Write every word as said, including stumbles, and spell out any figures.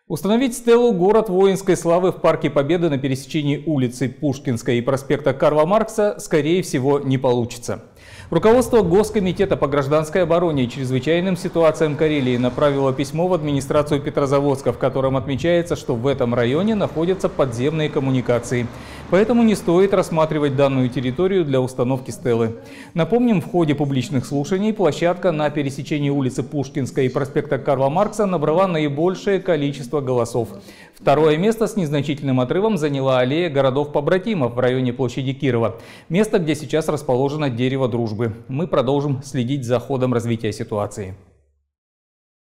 Установить стелу «Город воинской славы» в Парке Победы на пересечении улицы Пушкинской и проспекта Карла Маркса, скорее всего, не получится. Руководство Госкомитета по гражданской обороне и чрезвычайным ситуациям Карелии направило письмо в администрацию Петрозаводска, в котором отмечается, что в этом районе находятся подземные коммуникации. Поэтому не стоит рассматривать данную территорию для установки стелы. Напомним, в ходе публичных слушаний площадка на пересечении улицы Пушкинской и проспекта Карла Маркса набрала наибольшее количество голосов. Второе место с незначительным отрывом заняла аллея городов-побратимов в районе площади Кирова. Место, где сейчас расположено дерево дружбы. Мы продолжим следить за ходом развития ситуации.